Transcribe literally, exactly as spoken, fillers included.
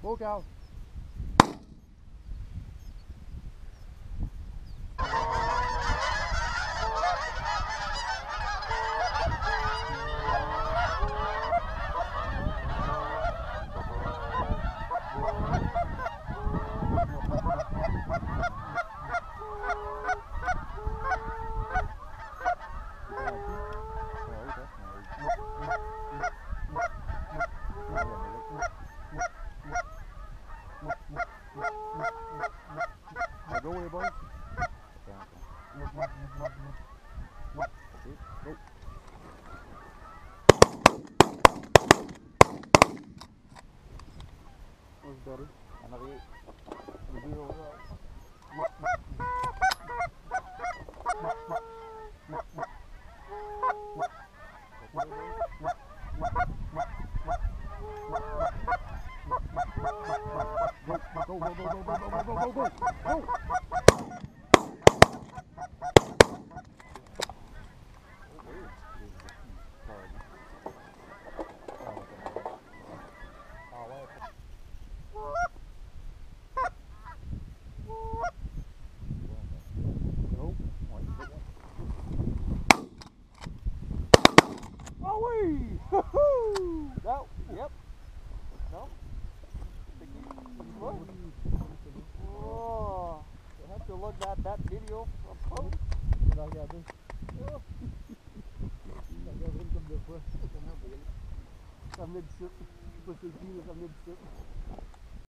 Bố cao. Go away, boys. Okay, okay. Go. What's better? Another eight. We do over there. Go, go, go, go, go, go, go, go, go, go! No, yep. No? Oh, I have to look at that video up close. Regardez. Regardez comme deux fois. Ça mène dessus. Je sais pas c'est qui, mais ça mène dessus.